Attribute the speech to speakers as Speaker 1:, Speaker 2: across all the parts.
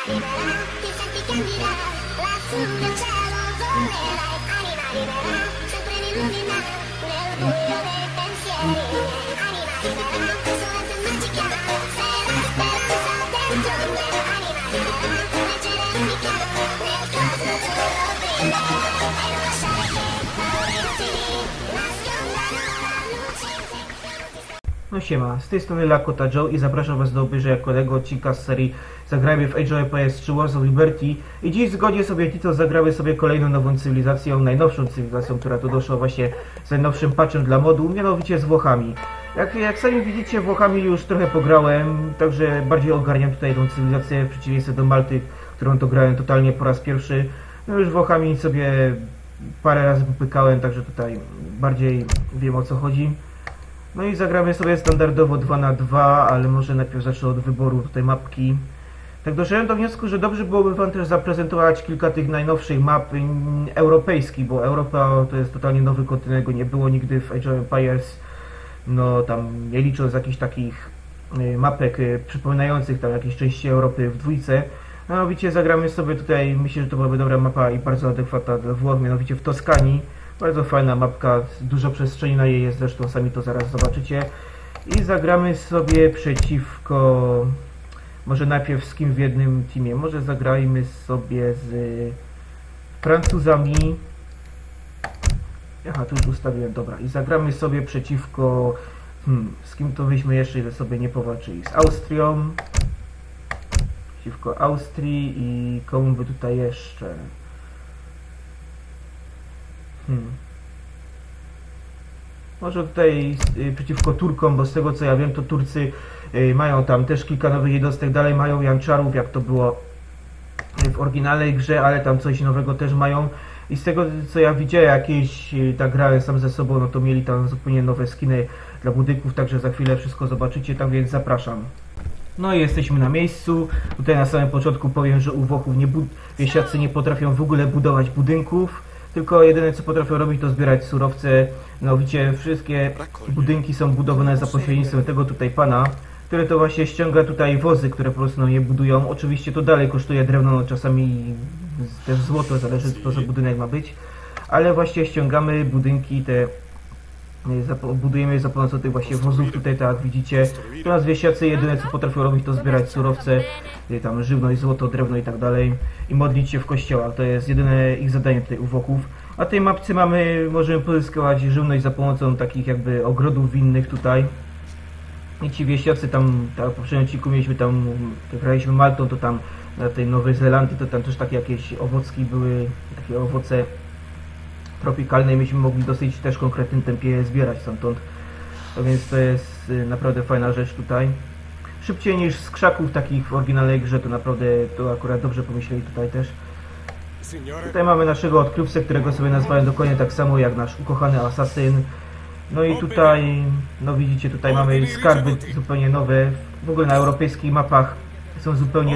Speaker 1: No siema, z tej strony Lakota Joe i zapraszam was do obejrzenia kolejnego odcinka z serii Zagrajmy w Age of Empires 3 Wars of Liberty i dziś zgodnie z obietnicą zagramy sobie kolejną nową cywilizacją, najnowszą cywilizacją, która tu doszła właśnie z najnowszym patchem dla modu, mianowicie z Włochami. Jak sami widzicie, Włochami już trochę pograłem, także bardziej ogarniam tutaj tą cywilizację w przeciwieństwie do Malty, którą to grałem totalnie po raz pierwszy. No już Włochami sobie parę razy popykałem, także tutaj bardziej wiem, o co chodzi. No i zagramy sobie standardowo 2 na 2, ale może najpierw zacznę od wyboru tutaj mapki. Tak doszedłem do wniosku, że dobrze byłoby wam też zaprezentować kilka tych najnowszych map europejskich, bo Europa to jest totalnie nowy kontynent, go nie było nigdy w Age of Empires. No tam nie licząc jakichś takich mapek przypominających tam jakieś części Europy w dwójce. Mianowicie zagramy sobie tutaj, myślę, że to byłaby dobra mapa i bardzo adekwatna dla Włoch, mianowicie w Toskanii. Bardzo fajna mapka, dużo przestrzeni na jej jest, zresztą sami to zaraz zobaczycie. I zagramy sobie przeciwko... Może najpierw z kim w jednym teamie? Może zagrajmy sobie z Francuzami. Aha, tu już ustawiłem, dobra. I zagramy sobie przeciwko... z kim to byśmy jeszcze ile sobie nie powalczyli? Z Austrią. Przeciwko Austrii i komu by tutaj jeszcze... Może tutaj przeciwko Turkom, bo z tego co ja wiem, to Turcy mają tam też kilka nowych jednostek, dalej mają Janczarów, jak to było w oryginalnej grze, ale tam coś nowego też mają. I z tego co ja widziałem, jakieś tak grałem sam ze sobą, no to mieli tam zupełnie nowe skiny dla budynków, także za chwilę wszystko zobaczycie, tak więc zapraszam. No i jesteśmy na miejscu. Tutaj na samym początku powiem, że u Włochów wieśniacy nie potrafią w ogóle budować budynków. Tylko jedyne co potrafią robić to zbierać surowce. Mianowicie wszystkie budynki są budowane za pośrednictwem tego tutaj pana, który to właśnie ściąga tutaj wozy, które po prostu je budują. Oczywiście to dalej kosztuje drewno, no czasami też złoto, zależy co za budynek ma być. Ale właśnie ściągamy budynki te, budujemy je za pomocą tych właśnie wozów tutaj, tak jak widzicie. Teraz wieśniacy jedyne co potrafią robić to zbierać surowce, tam żywność, złoto, drewno i tak dalej i modlić się w kościołach. To jest jedyne ich zadanie tutaj u Włochów. A tej mapce możemy pozyskiwać żywność za pomocą takich jakby ogrodów winnych tutaj. I ci wieśniacy tam, tak w poprzednim odcinku mieliśmy tam, jak graliśmy Maltą, to tam na tej Nowej Zelandii, to tam też takie jakieś owocki były, takie owoce tropikalne i myśmy mogli dosyć też konkretnym tempie je zbierać stamtąd. To więc to jest naprawdę fajna rzecz tutaj. Szybciej niż z krzaków takich w oryginalnej grze, to naprawdę to akurat dobrze pomyśleli tutaj też. Tutaj mamy naszego odkrywcę, którego sobie nazwałem dokładnie tak samo jak nasz ukochany asasyn. No i tutaj, no widzicie, tutaj mamy skarby zupełnie nowe. W ogóle na europejskich mapach są zupełnie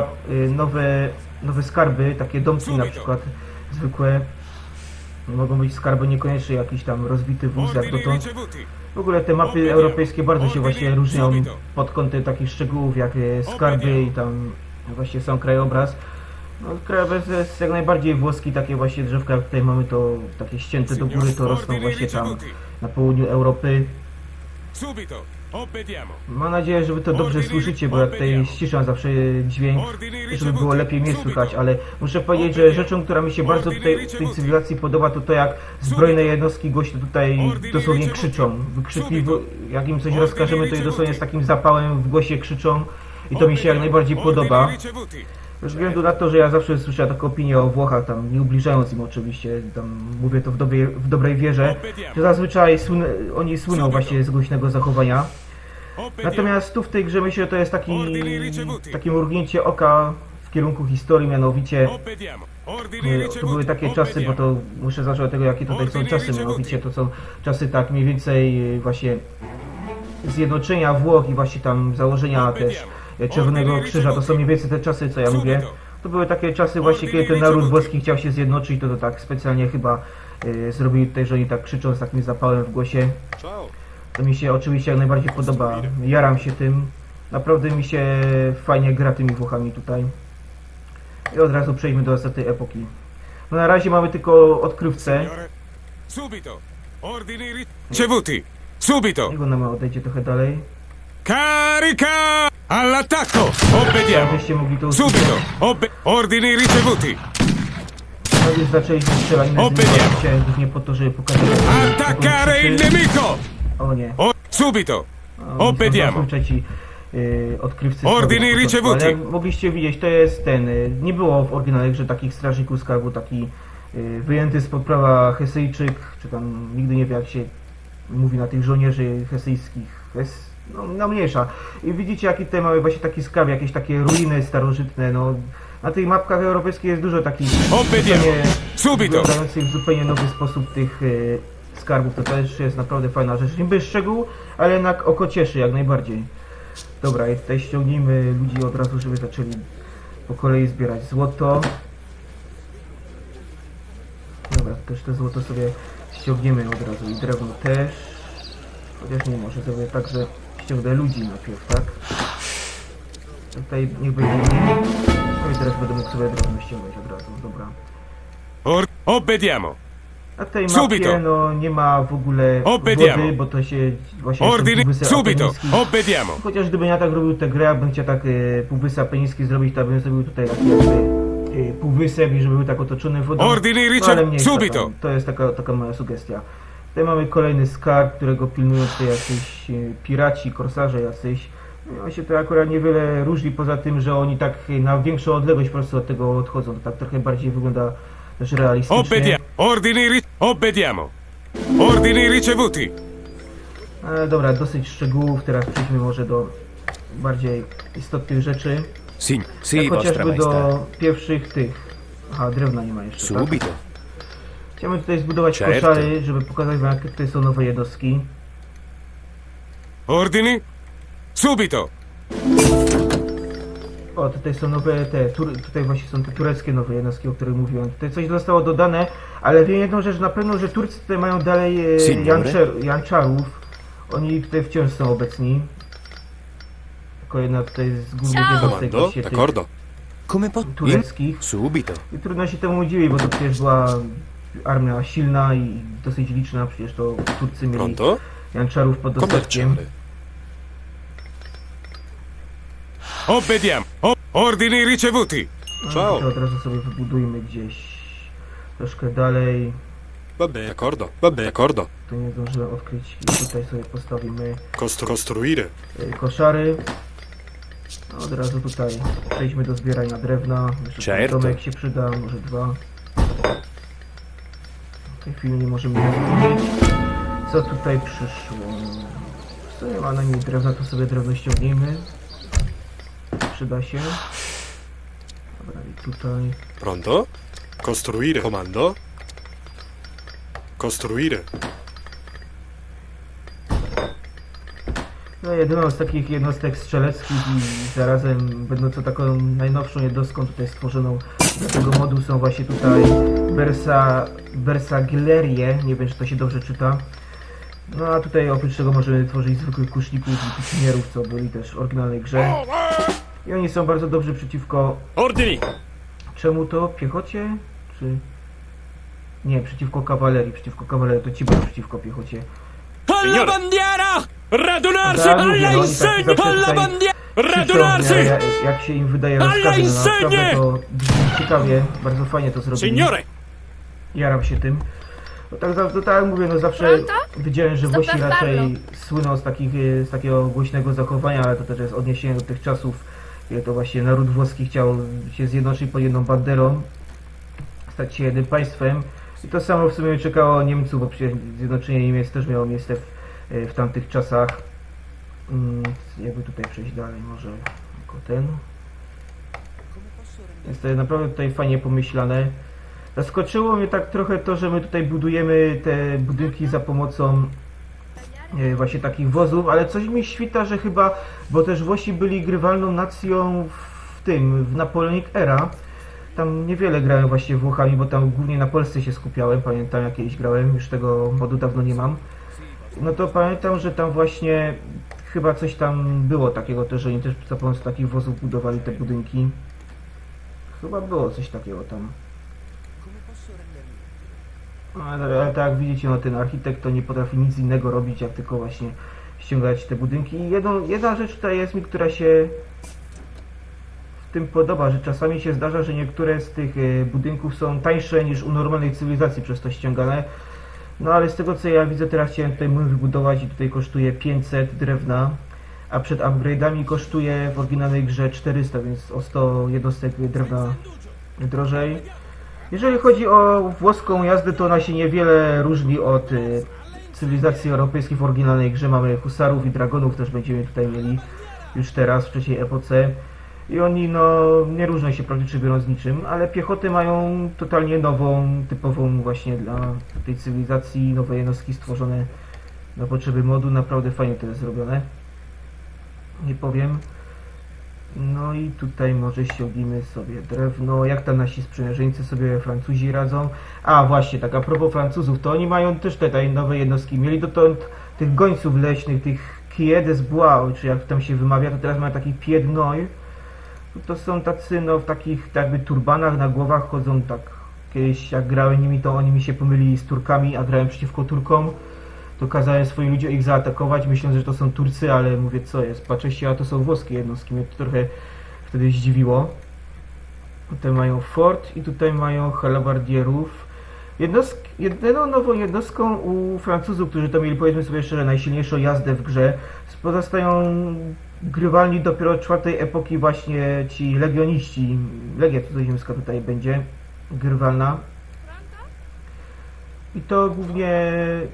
Speaker 1: nowe skarby, takie domki na przykład zwykłe. Mogą być skarby niekoniecznie jakiś tam rozbity wóz jak dotąd. W ogóle te mapy europejskie bardzo się właśnie różnią pod kątem takich szczegółów jak skarby i tam właśnie sam krajobraz. No, krajobraz jest jak najbardziej włoski, takie właśnie drzewka jak tutaj mamy to takie ścięte do góry, to rosną właśnie tam na południu Europy. Mam nadzieję, że wy to dobrze słyszycie, bo jak tutaj ściszam zawsze dźwięk, żeby było lepiej mnie słychać, ale muszę powiedzieć, że rzeczą, która mi się bardzo tutaj w tej cywilizacji podoba, to jak zbrojne jednostki głośno tutaj dosłownie krzyczą. Jak im coś rozkażemy, to je dosłownie z takim zapałem w głosie krzyczą i to mi się jak najbardziej podoba. Ze względu na to, że ja zawsze słyszę taką opinię o Włochach, tam nie ubliżając im oczywiście, tam mówię to w dobrej wierze, że zazwyczaj oni słyną właśnie z głośnego zachowania. Natomiast tu w tej grze myślę, że to jest takie mrugnięcie oka w kierunku historii, mianowicie to były takie czasy, bo to muszę zacząć od tego, jakie tutaj są czasy, mianowicie to są czasy tak mniej więcej właśnie zjednoczenia Włoch i właśnie tam założenia też Czerwonego Krzyża, to są mniej więcej te czasy, co ja mówię. To były takie czasy właśnie, kiedy ten naród włoski chciał się zjednoczyć, to tak specjalnie chyba zrobili tutaj, że oni tak krzyczą z takim zapałem w głosie. To mi się oczywiście jak najbardziej podoba, jaram się tym. Naprawdę mi się fajnie gra tymi Włochami tutaj. I od razu przejdźmy do ostatniej epoki. No na razie mamy tylko odkrywcę.
Speaker 2: Subito! Ordini ricevuti! Subito!
Speaker 1: Niech ona odejdzie trochę dalej.
Speaker 2: Carica! All'attacco! Obbediamo!
Speaker 1: Abyście mogli to
Speaker 2: Subito! Ordini ricevuti!
Speaker 1: No więc zaczęliśmy strzelać na
Speaker 2: Obbediamo!
Speaker 1: Chciałem nie po to, żeby pokazać...
Speaker 2: Attaccare il nemico!
Speaker 1: O nie.
Speaker 2: Subito!
Speaker 1: O,
Speaker 2: Obbediamo!
Speaker 1: Trzeci odkrywcy.
Speaker 2: Ordini
Speaker 1: skarbu.
Speaker 2: ricevuti!
Speaker 1: Ale jak mogliście widzieć, to jest ten... Nie było w oryginale grze takich strażników skarbu, taki wyjęty spod prawa Hesyjczyk, czy tam nigdy nie wiem jak się mówi na tych żołnierzy hesyjskich. No mniejsza. I widzicie jaki tutaj mamy właśnie taki skarb, jakieś takie ruiny starożytne, no. Na tych mapkach europejskich jest dużo takich wyglądających w zupełnie nowy sposób tych skarbów. To też jest naprawdę fajna rzecz. Niby szczegół, ale jednak oko cieszy jak najbardziej. Dobra, i tutaj ściągnijmy ludzi od razu, żeby zaczęli po kolei zbierać złoto. Dobra, też to złoto sobie ściągniemy od razu i drewno też. Chociaż nie, może sobie tak, że ściągnę ludzi najpierw, tak? Tutaj niech będzie mniej. No i teraz będę mógł sobie drewno ściągać od razu, dobra.
Speaker 2: Obbediamo!
Speaker 1: Na tej mapie no nie ma w ogóle wody, bo to się właśnie
Speaker 2: Subito! Obbediamo!
Speaker 1: Chociaż gdybym ja tak robił tę grę, bym chciał tak półwysep apeniński zrobić, to bym zrobił tutaj taki jakby półwysep i żeby był tak otoczony wodą. No, ale mniejsza,
Speaker 2: Subito!
Speaker 1: To jest taka moja sugestia. Tutaj mamy kolejny skarb, którego pilnują tutaj jacyś piraci, korsarze jacyś. No, on się to akurat niewiele różni, poza tym, że oni tak na większą odległość po prostu od tego odchodzą. To tak trochę bardziej wygląda też realistycznie.
Speaker 2: Obbediamo! Ordini ricevuti!
Speaker 1: Dobra, dosyć szczegółów, teraz przejdźmy może do bardziej istotnych rzeczy. Jak chociażby do pierwszych tych... Aha, drewna nie ma jeszcze,
Speaker 3: Subito.
Speaker 1: tak? Chciałbym tutaj zbudować koszary, żeby pokazać wam jakie tutaj są nowe jednostki.
Speaker 2: Ordini? Subito!
Speaker 1: O, tutaj są nowe tutaj właśnie są te tureckie nowe jednostki, o których mówiłem. Tutaj coś zostało dodane, ale wiem jedną rzecz na pewno, że Turcy tutaj mają dalej janczarów. Oni tutaj wciąż są obecni. Tylko jedna tutaj z głównych jednostek właśnie tych tureckich.
Speaker 3: Subito.
Speaker 1: I trudno się temu dziwić, bo to przecież była armia silna i dosyć liczna. Przecież to Turcy mieli janczarów pod dostatkiem.
Speaker 2: Obbediamo! Ordini ricevuti!
Speaker 1: No, to od razu sobie wybudujmy gdzieś troszkę dalej.
Speaker 3: D'accordo.
Speaker 1: To nie zdążyłem odkryć i tutaj sobie postawimy
Speaker 3: Costruire.
Speaker 1: koszary. No, od razu tutaj przejdźmy do zbierania drewna. Jeszcze domek się przyda, może dwa. W tej chwili nie możemy zmienić. Co tutaj przyszło? Co nie ma na nim drewna, to sobie drewno ściągnijmy. Przyda się. Dobra, i tutaj.
Speaker 3: Pronto? Costruire. Comando? Costruire.
Speaker 1: No, jedyną z takich jednostek strzeleckich i zarazem będącą taką najnowszą jednostką tutaj stworzoną do tego modu są właśnie tutaj Bersagliere, nie wiem czy to się dobrze czyta. No a tutaj oprócz tego możemy tworzyć zwykłych kuszników i pikinierów, co byli też w oryginalnej grze. I oni są bardzo dobrzy przeciwko...
Speaker 2: Ordini!
Speaker 1: Czemu to? Piechocie? Czy... Nie, przeciwko kawalerii. Przeciwko kawalerii to ci będą przeciwko piechocie.
Speaker 2: Alla bandiera! Radunarsi! Alla insegna! Alla bandiera! Radunarsi!
Speaker 1: Jak się im wydaje rozkazy, no naprawdę to brzmi ciekawie, bardzo fajnie to zrobili.
Speaker 2: Signore!
Speaker 1: Jaram się tym. No tak jak mówię, no zawsze widziałem, że Włosi raczej słyną z takiego głośnego zachowania, ale to też jest odniesienie do tych czasów, kiedy to właśnie naród włoski chciał się zjednoczyć pod jedną banderą, stać się jednym państwem. I to samo w sumie czekało Niemców, bo przecież zjednoczenie Niemiec też miało miejsce w tamtych czasach. Jakby tutaj przejść dalej, może jako ten. Jest to naprawdę tutaj fajnie pomyślane. Zaskoczyło mnie tak trochę to, że my tutaj budujemy te budynki za pomocą właśnie takich wozów, ale coś mi świta, że chyba, bo też Włosi byli grywalną nacją w Napoleonic Era. Tam niewiele grałem właśnie Włochami, bo tam głównie na Polsce się skupiałem, pamiętam jak kiedyś grałem, już tego modu dawno nie mam. No to pamiętam, że tam właśnie chyba coś tam było takiego też, że oni też za pomocą takich wozów budowali te budynki. Chyba było coś takiego tam. Ale tak jak widzicie, no ten architekt to nie potrafi nic innego robić, jak tylko właśnie ściągać te budynki. I jedna rzecz tutaj jest mi, która się w tym podoba, że czasami się zdarza, że niektóre z tych budynków są tańsze niż u normalnej cywilizacji przez to ściągane. No ale z tego co ja widzę, teraz chciałem tutaj młyn wybudować i tutaj kosztuje 500 drewna, a przed upgrade'ami kosztuje w oryginalnej grze 400, więc o 100 jednostek drewna drożej. Jeżeli chodzi o włoską jazdę, to ona się niewiele różni od cywilizacji europejskiej w oryginalnej grze. Mamy husarów i dragonów, też będziemy tutaj mieli już teraz, w trzeciej epoce. I oni no nie różnią się praktycznie biorąc niczym, ale piechoty mają totalnie nową, typową właśnie dla tej cywilizacji, nowe jednostki stworzone na potrzeby modu, naprawdę fajnie to jest zrobione. Nie powiem. No i tutaj może ściągnijmy sobie drewno. Jak tam nasi sprzymierzeńcy sobie Francuzi radzą? A właśnie, tak a propos Francuzów, to oni mają też tutaj nowe jednostki. Mieli dotąd tych gońców leśnych, tych Pied des Bois, czy jak tam się wymawia, to teraz mają taki Pied Noir. To są tacy no w takich jakby turbanach na głowach chodzą tak. Kiedyś jak grałem nimi, to oni mi się pomylili z Turkami, a grałem przeciwko Turkom. To kazałem swoim ludziom ich zaatakować, myśląc, że to są Turcy, ale mówię, co jest, patrzę się, a to są włoskie jednostki, mnie to trochę wtedy zdziwiło. Tutaj mają fort i tutaj mają halabardierów. Jedyną nową jednostką u Francuzów, którzy to mieli, powiedzmy sobie szczerze, najsilniejszą jazdę w grze, pozostają grywalni dopiero czwartej epoki właśnie ci legioniści. Legia cudzoziemska tutaj będzie grywalna. I to głównie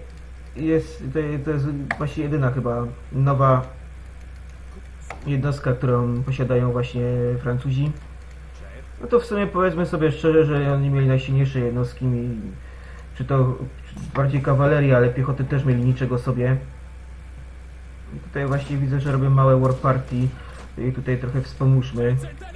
Speaker 1: to jest właśnie jedyna chyba nowa jednostka, którą posiadają właśnie Francuzi. No to w sumie powiedzmy sobie szczerze, że oni mieli najsilniejsze jednostki, czy to bardziej kawalerii, ale piechoty też mieli niczego sobie. I tutaj właśnie widzę, że robią małe war party i tutaj trochę wspomóżmy.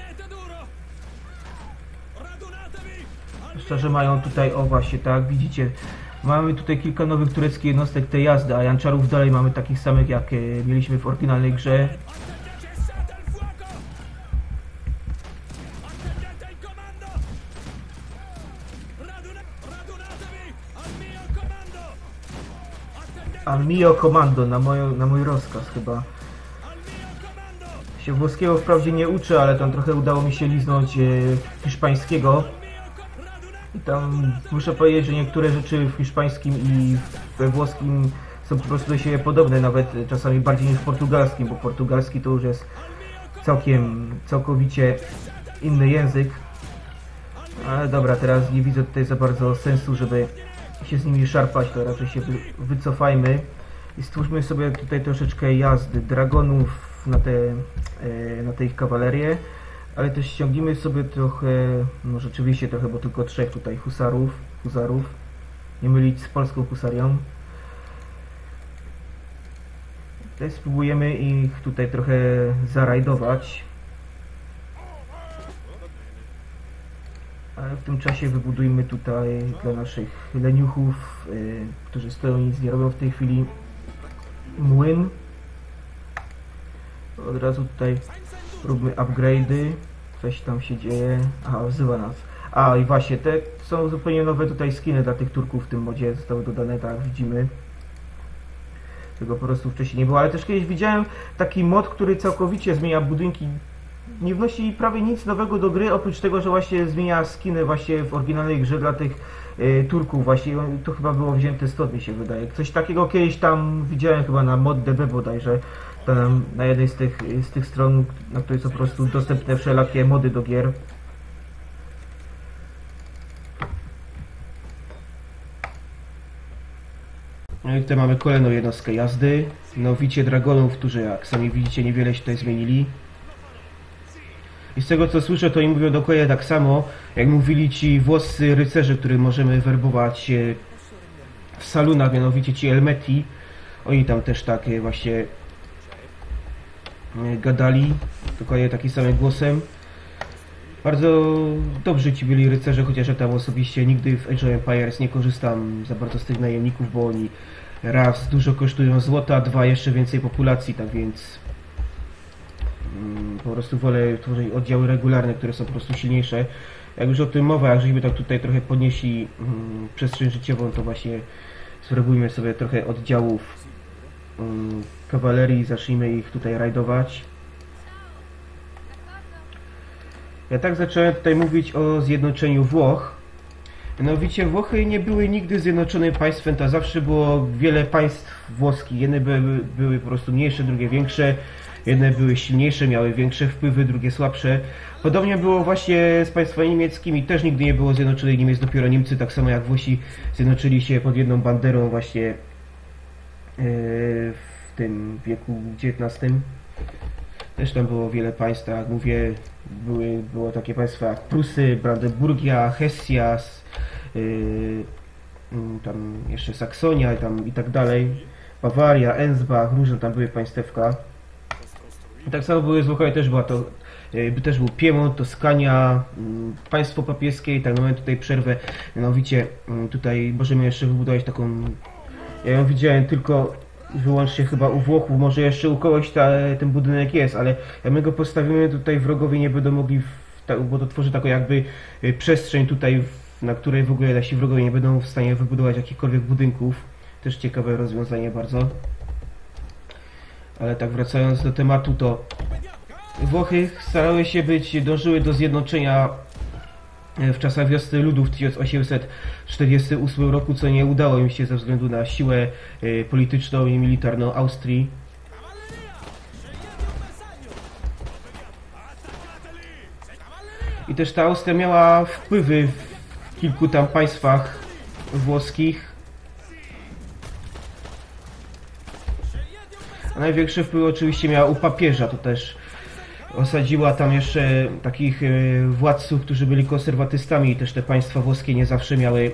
Speaker 1: Szczerze mają tutaj, o właśnie tak, widzicie, mamy tutaj kilka nowych tureckich jednostek tej jazdy, a janczarów dalej mamy takich samych jak mieliśmy w oryginalnej grze. Al mio comando, na mój rozkaz chyba. Się włoskiego wprawdzie nie uczę, ale tam trochę udało mi się liznąć hiszpańskiego. I tam muszę powiedzieć, że niektóre rzeczy w hiszpańskim i we włoskim są po prostu do siebie podobne, nawet czasami bardziej niż w portugalskim, bo portugalski to już jest całkowicie inny język. Ale dobra, teraz nie widzę tutaj za bardzo sensu, żeby się z nimi szarpać, to raczej się wycofajmy i stwórzmy sobie tutaj troszeczkę jazdy dragonów na tę ich kawalerię, ale też ściągnijmy sobie trochę, no rzeczywiście trochę, bo tylko 3 tutaj huzarów, nie mylić z polską husarią. Tutaj spróbujemy ich tutaj trochę zarajdować. Ale w tym czasie wybudujmy tutaj dla naszych leniuchów, którzy stoją i nic nie robią w tej chwili, młyn. Od razu tutaj róbmy upgrade'y. Coś tam się dzieje. Aha, wzywa nas. A i właśnie, te są zupełnie nowe tutaj skiny dla tych Turków w tym modzie. Zostały dodane, tak jak widzimy. Tego po prostu wcześniej nie było. Ale też kiedyś widziałem taki mod, który całkowicie zmienia budynki. Nie wnosi prawie nic nowego do gry, oprócz tego, że właśnie zmienia skiny właśnie w oryginalnej grze dla tych Turków. Właśnie to chyba było wzięte stąd, mi się wydaje. Coś takiego kiedyś tam widziałem chyba na ModDB bodajże. Tam na jednej z tych stron, na której są po prostu dostępne wszelakie mody do gier. No i tutaj mamy kolejną jednostkę jazdy. Nowicie dragonów, którzy jak sami widzicie niewiele się tutaj zmienili. I z tego co słyszę, to im mówią dokładnie tak samo, jak mówili ci włoscy rycerze, których możemy werbować w salunach, mianowicie ci Elmeti. Oni tam też tak właśnie gadali, dokładnie takim samym głosem. Bardzo dobrzy ci byli rycerze, chociaż ja tam osobiście nigdy w Age of Empires nie korzystam za bardzo z tych najemników, bo oni raz dużo kosztują złota, 2 jeszcze więcej populacji, tak więc po prostu wolę tworzyć oddziały regularne, które są po prostu silniejsze. Jak już o tym mowa, jak żeśmy tak tutaj trochę podnieśli przestrzeń życiową, to właśnie spróbujmy sobie trochę oddziałów kawalerii, zacznijmy ich tutaj rajdować. Ja tak zacząłem tutaj mówić o zjednoczeniu Włoch. Mianowicie Włochy nie były nigdy zjednoczonym państwem, to zawsze było wiele państw włoskich. Jedne były po prostu mniejsze, drugie większe. Jedne były silniejsze, miały większe wpływy, drugie słabsze. Podobnie było właśnie z państwami niemieckimi. Też nigdy nie było zjednoczonych Niemiec, dopiero Niemcy, tak samo jak Włosi, zjednoczyli się pod jedną banderą właśnie w tym wieku XIX. Też tam było wiele państw, tak jak mówię, było takie państwa jak Prusy, Brandenburgia, Hesja, tam jeszcze Saksonia i tak dalej, Bawaria, Ensbach, różne tam były państewka. I tak samo były z Włochami, też był Piemont, Toskania, państwo papieskie i tak mamy tutaj przerwę, mianowicie tutaj możemy jeszcze wybudować taką, ja ją widziałem tylko wyłącznie chyba u Włochów, może jeszcze u kogoś ten budynek jest, ale jak my go postawimy tutaj, wrogowie nie będą mogli, bo to tworzy taką jakby przestrzeń tutaj, na której w ogóle nasi wrogowie nie będą w stanie wybudować jakichkolwiek budynków. Też ciekawe rozwiązanie bardzo. Ale tak wracając do tematu, to Włochy starały się dążyły do zjednoczenia w czasach Wiosny Ludów w 1848 roku, co nie udało im się ze względu na siłę polityczną i militarną Austrii. I też ta Austria miała wpływy w kilku tam państwach włoskich. A największy wpływ oczywiście miała u papieża, to też osadziła tam jeszcze takich władców, którzy byli konserwatystami i też te państwa włoskie nie zawsze miały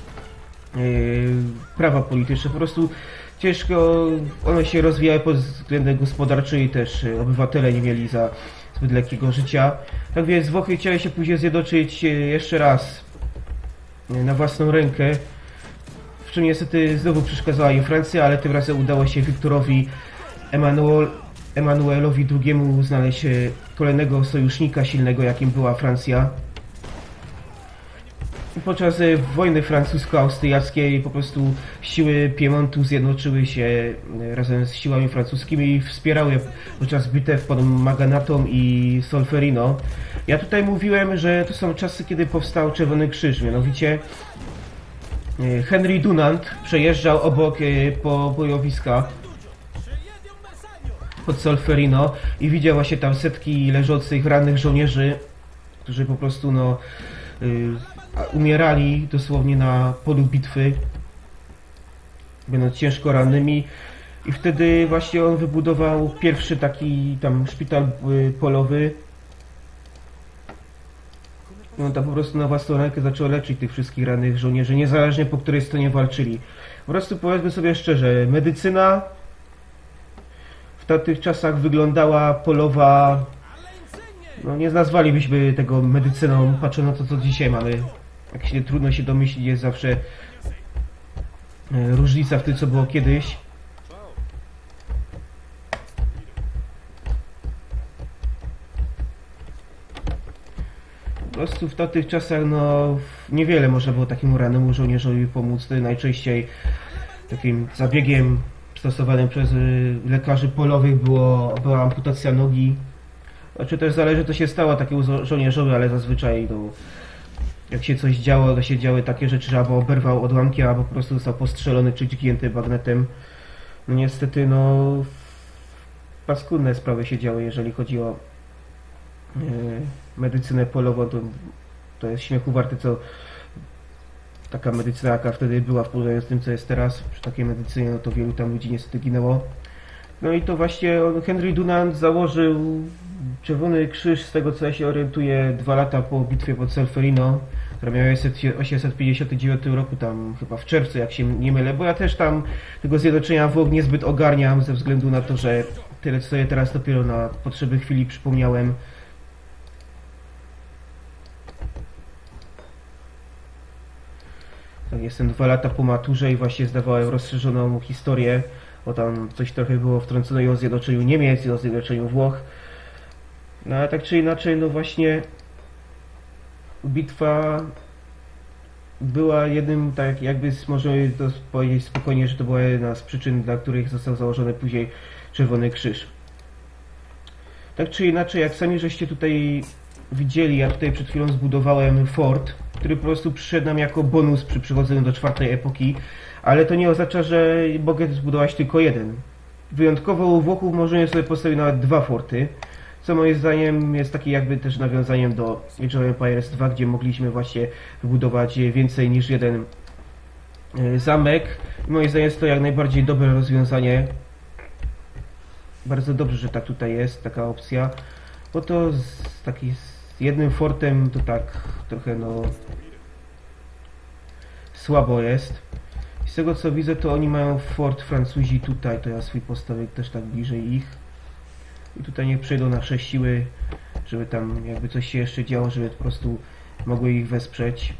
Speaker 1: prawa polityczne. Po prostu ciężko one się rozwijały pod względem gospodarczym i też obywatele nie mieli za zbyt lekkiego życia. Tak więc Włochy chciały się później zjednoczyć jeszcze raz na własną rękę, w czym niestety znowu przeszkadzała im Francja, ale tym razem udało się Wiktorowi Emanuelowi II znaleźć kolejnego sojusznika silnego, jakim była Francja. Podczas wojny francusko-austriackiej po prostu siły Piemontu zjednoczyły się razem z siłami francuskimi i wspierały podczas bitew pod Maganatą i Solferino. Ja tutaj mówiłem, że to są czasy, kiedy powstał Czerwony Krzyż, mianowicie Henry Dunant przejeżdżał obok po bojowiska pod Solferino i widział właśnie tam setki leżących rannych żołnierzy, którzy po prostu umierali dosłownie na polu bitwy, będąc ciężko rannymi, i wtedy właśnie on wybudował pierwszy taki tam szpital polowy. On tam po prostu na własną rękę zaczął leczyć tych wszystkich rannych żołnierzy, niezależnie po której stronie walczyli. Po prostu powiedzmy sobie szczerze, medycyna w tamtych czasach wyglądała polowa, no nie nazwalibyśmy tego medycyną, patrząc na to, co dzisiaj mamy. Jak się trudno się domyślić, jest zawsze różnica w tym, co było kiedyś. Po prostu w tamtych czasach niewiele można było takiemu rannemu żołnierzowi pomóc. Najczęściej takim zabiegiem stosowanym przez lekarzy polowych była amputacja nogi. Znaczy też zależy, co się stało takiemu żołnierzowi, ale zazwyczaj jak się coś działo, to się działy takie rzeczy, że albo oberwał odłamki, albo po prostu został postrzelony czy dźgnięty bagnetem. No niestety, paskudne sprawy się działy, jeżeli chodzi o medycynę polową. To jest śmiechu warte, co taka medycyna, jaka wtedy była w porównaniu z tym, co jest teraz. Przy takiej medycynie, to wielu tam ludzi niestety ginęło. No i to właśnie Henry Dunant założył Czerwony Krzyż, z tego co ja się orientuję, 2 lata po bitwie pod Solferino, która miała 859 roku, tam chyba w czerwcu, jak się nie mylę, bo ja też tam tego zjednoczenia Włoch niezbyt ogarniam, ze względu na to, że tyle co ja teraz dopiero na potrzeby chwili przypomniałem. Tak, jestem 2 lata po maturze i właśnie zdawałem rozszerzoną historię, bo tam coś trochę było wtrącone i o zjednoczeniu Niemiec, i o zjednoczeniu Włoch. No ale tak czy inaczej, no właśnie bitwa była jednym, tak jakby możemy to powiedzieć spokojnie, że to była jedna z przyczyn, dla których został założony później Czerwony Krzyż. Tak czy inaczej, jak sami żeście tutaj widzieli, ja tutaj przed chwilą zbudowałem fort, który po prostu przyszedł nam jako bonus przy przychodzeniu do czwartej epoki, ale to nie oznacza, że mogę zbudować tylko jeden. Wyjątkowo u Włochów możemy sobie postawić nawet 2 forty, co moim zdaniem jest takie jakby też nawiązaniem do Age of Empires 2, gdzie mogliśmy właśnie wybudować więcej niż jeden zamek. I moim zdaniem jest to jak najbardziej dobre rozwiązanie. Bardzo dobrze, że tak tutaj jest, taka opcja, bo to z jednym fortem to tak trochę no słabo jest. Z tego co widzę, to oni mają fort Francuzi tutaj, to ja swój postawię też tak bliżej ich. I tutaj niech przejdą nasze siły, żeby tam jakby coś się jeszcze działo, żeby po prostu mogły ich wesprzeć.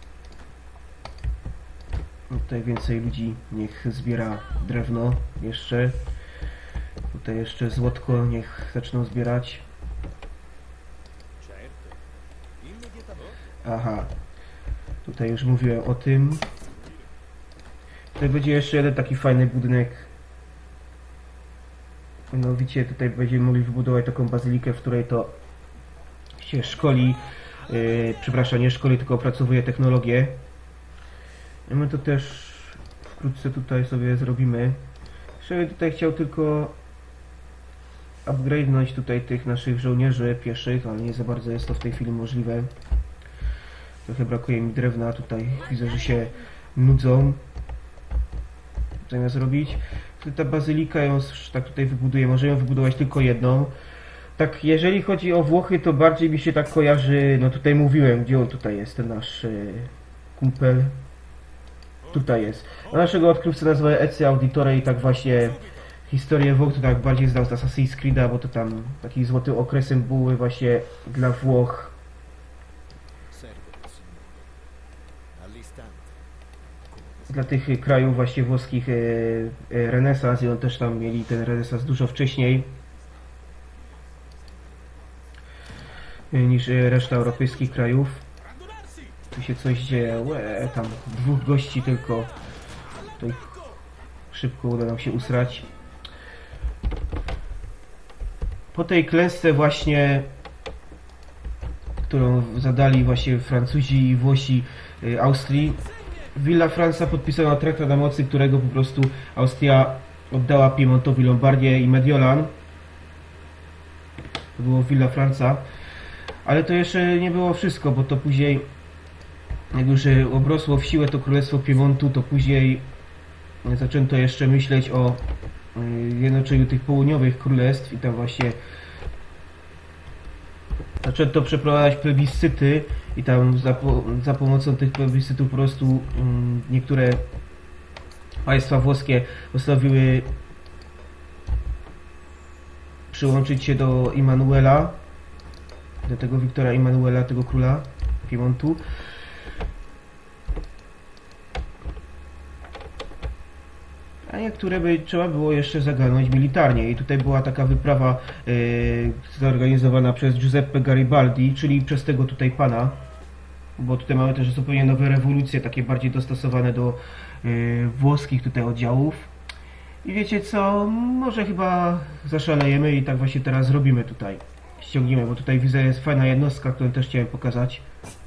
Speaker 1: Tutaj więcej ludzi niech zbiera drewno jeszcze. Tutaj jeszcze złotko niech zaczną zbierać. Aha, tutaj już mówiłem o tym. Tutaj będzie jeszcze jeden taki fajny budynek. Mianowicie tutaj będziemy mogli wybudować taką bazylikę, w której to się szkoli, przepraszam, nie szkoli, tylko opracowuje technologię. I my to też wkrótce tutaj sobie zrobimy. Jeszcze tutaj chciał tylko upgrade'nąć tutaj tych naszych żołnierzy pieszych, ale nie za bardzo jest to w tej chwili możliwe. Trochę brakuje mi drewna, tutaj widzę, że się nudzą. Zamiast robić. Ta bazylika ją tak tutaj wybuduję, możemy ją wybudować tylko jedną. Tak, jeżeli chodzi o Włochy, to bardziej mi się tak kojarzy, no tutaj mówiłem, gdzie on tutaj jest, ten nasz kumpel. Tutaj jest. A naszego odkrywcę nazywa Ezio Auditore i tak właśnie historię Włoch to tak bardziej znał z Assassin's Creed'a, bo to tam takim złotym okresem były właśnie dla Włoch. Dla tych krajów właśnie włoskich renesans i on też tam mieli ten renesans dużo wcześniej niż reszta europejskich krajów. Tu się coś dzieje, tam 2 gości tylko, to ich szybko uda nam się usrać. Po tej klęsce właśnie, którą zadali właśnie Francuzi i Włosi Austrii, Villa Franca podpisała traktat na mocy, którego po prostu Austria oddała Piemontowi Lombardię i Mediolan. To było Villa Franca. Ale to jeszcze nie było wszystko, bo to później, jak już obrosło w siłę to Królestwo Piemontu, to później zaczęto jeszcze myśleć o zjednoczeniu tych południowych królestw i tam właśnie zaczęto przeprowadzać plebiscyty i tam za pomocą tych plebiscytów po prostu niektóre państwa włoskie postanowiły przyłączyć się do Immanuela, do tego Wiktora Immanuela, tego króla Piemontu. A niektóre by trzeba było jeszcze zagarnąć militarnie i tutaj była taka wyprawa zorganizowana przez Giuseppe Garibaldi, czyli przez tego tutaj pana, bo tutaj mamy też zupełnie nowe rewolucje, takie bardziej dostosowane do włoskich tutaj oddziałów. I wiecie co, może chyba zaszalejemy i tak właśnie teraz robimy tutaj. Ściągniemy, bo tutaj widzę jest fajna jednostka, którą też chciałem pokazać.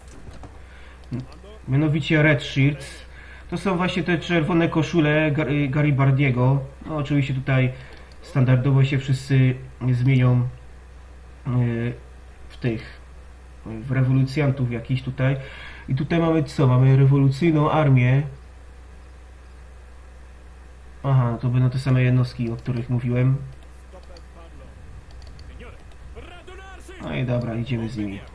Speaker 1: Mianowicie Red Shirts. To są właśnie te czerwone koszule Garibaldiego. No oczywiście tutaj standardowo się wszyscy zmienią w rewolucjantów jakiś tutaj. I tutaj mamy co? Mamy rewolucyjną armię. Aha, no to będą te same jednostki, o których mówiłem. No i dobra, idziemy z nimi.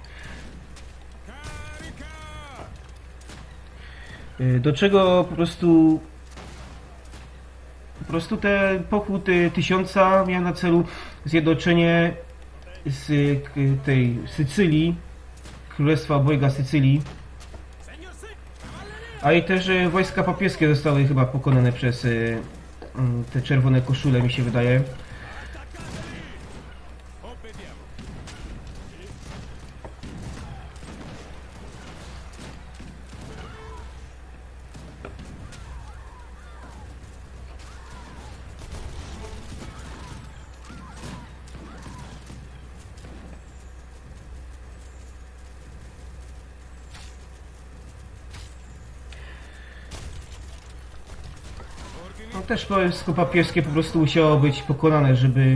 Speaker 1: Do czego po prostu ten pochód 1000 miał na celu zjednoczenie z tej Sycylii, Królestwa Obojga Sycylii, a i też wojska papieskie zostały chyba pokonane przez te czerwone koszule, mi się wydaje. też wojsko papieskie po prostu musiało być pokonane, żeby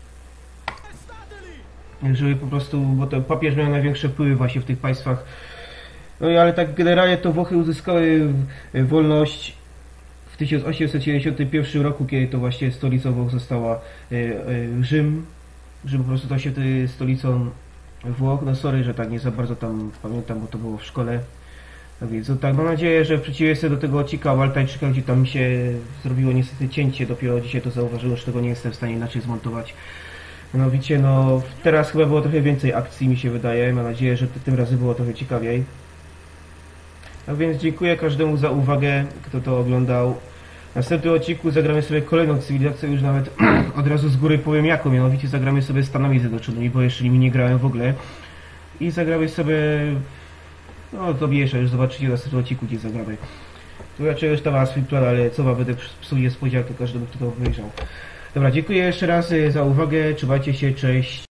Speaker 1: po prostu, bo to papież miał największe wpływy właśnie w tych państwach. No i ale tak generalnie to Włochy uzyskały wolność w 1871 roku, kiedy to właśnie stolicą Włoch została Rzym, że po prostu to się wtedy stolicą Włoch. No sorry, że tak nie za bardzo tam pamiętam, bo to było w szkole. No więc no tak, mam nadzieję, że w przeciwieństwie do tego odcinka o Altańczykach, gdzie tam mi się zrobiło niestety cięcie, dopiero dzisiaj to zauważyłem, że tego nie jestem w stanie inaczej zmontować. Mianowicie, no teraz chyba było trochę więcej akcji, mi się wydaje. Mam nadzieję, że tym razem było trochę ciekawiej. No więc dziękuję każdemu za uwagę, kto to oglądał. W następnym odcinku zagramy sobie kolejną cywilizację, już nawet od razu z góry powiem jaką. Mianowicie zagramy sobie Stanami Zjednoczonymi, bo jeszcze nimi nie grałem w ogóle. I zagramy sobie... No to jeszcze już zobaczycie w następnym odcinku, gdzie zagramy. Tu raczej już tam swój plan, ale co wam będę psuł niespodziankę każdemu, kto to obejrzał. Dobra, dziękuję jeszcze raz za uwagę, trzymajcie się, cześć.